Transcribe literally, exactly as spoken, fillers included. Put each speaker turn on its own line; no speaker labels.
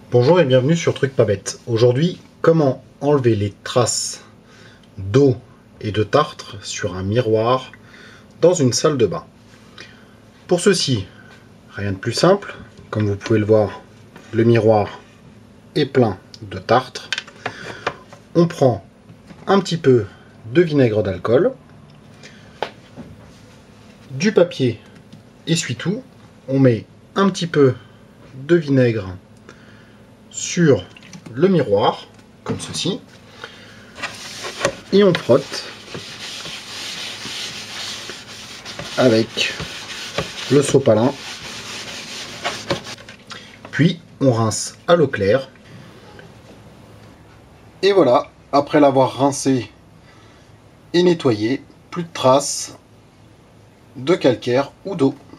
Bonjour et bienvenue sur Truc Pas Bête. Aujourd'hui, comment enlever les traces d'eau et de tartre sur un miroir dans une salle de bain. Pour ceci, rien de plus simple. Comme vous pouvez le voir, le miroir est plein de tartre. On prend un petit peu de vinaigre d'alcool, du papier essuie-tout, on met un petit peu de vinaigre sur le miroir, comme ceci, et on frotte avec le sopalin, puis on rince à l'eau claire, et voilà, après l'avoir rincé et nettoyé, plus de traces de calcaire ou d'eau.